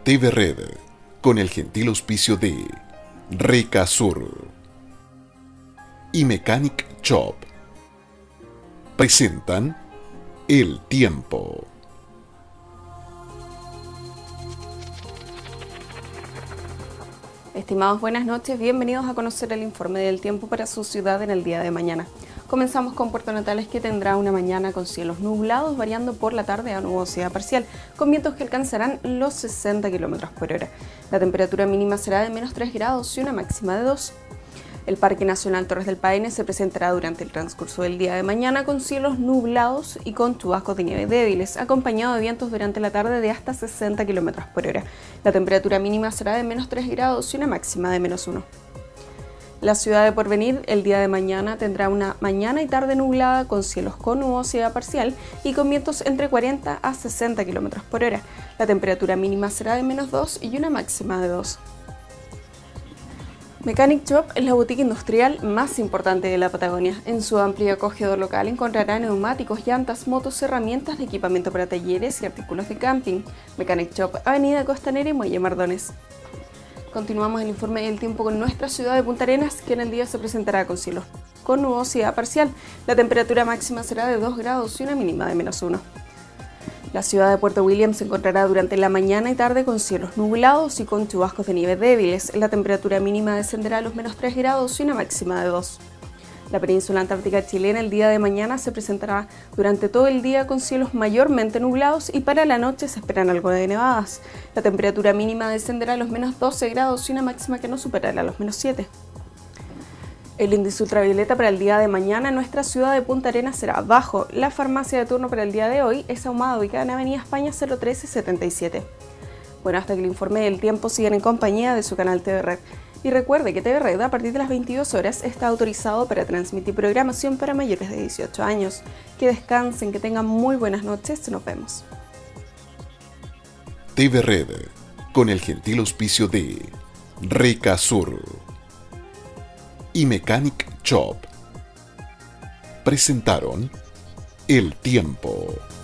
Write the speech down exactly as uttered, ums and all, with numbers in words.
T V Red, con el gentil auspicio de Recasur y Mechanic Shop, presentan El Tiempo. Estimados, buenas noches, bienvenidos a conocer el informe del tiempo para su ciudad en el día de mañana. Comenzamos con Puerto Natales, que tendrá una mañana con cielos nublados, variando por la tarde a nubosidad parcial, con vientos que alcanzarán los sesenta kilómetros por hora. La temperatura mínima será de menos tres grados y una máxima de dos. El Parque Nacional Torres del Paine se presentará durante el transcurso del día de mañana con cielos nublados y con chubascos de nieve débiles, acompañado de vientos durante la tarde de hasta sesenta kilómetros por hora. La temperatura mínima será de menos tres grados y una máxima de menos uno. La ciudad de Porvenir el día de mañana tendrá una mañana y tarde nublada con cielos con nubosidad parcial y con vientos entre cuarenta a sesenta kilómetros por hora. La temperatura mínima será de menos dos y una máxima de dos. Mechanic Shop es la boutique industrial más importante de la Patagonia. En su amplio acogedor local encontrará neumáticos, llantas, motos, herramientas de equipamiento para talleres y artículos de camping. Mechanic Shop, Avenida Costanera y Muelle Mardones. Continuamos el informe del tiempo con nuestra ciudad de Punta Arenas, que en el día se presentará con cielos con nubosidad parcial. La temperatura máxima será de dos grados y una mínima de menos uno. La ciudad de Puerto William se encontrará durante la mañana y tarde con cielos nublados y con chubascos de nieve débiles. La temperatura mínima descenderá a los menos tres grados y una máxima de dos. La península antártica chilena el día de mañana se presentará durante todo el día con cielos mayormente nublados y para la noche se esperan algo de nevadas. La temperatura mínima descenderá a los menos doce grados y una máxima que no superará los menos siete. El índice ultravioleta para el día de mañana en nuestra ciudad de Punta Arenas será bajo. La farmacia de turno para el día de hoy es Ahumada, ubicada en Avenida España cero trece setenta y siete. Bueno, hasta que el informe del tiempo sigan en compañía de su canal T V Red. Y recuerde que T V Red a partir de las veintidós horas está autorizado para transmitir programación para mayores de dieciocho años. Que descansen, que tengan muy buenas noches, nos vemos. T V Red, con el gentil auspicio de Recasur y Mechanic Shop, presentaron El Tiempo.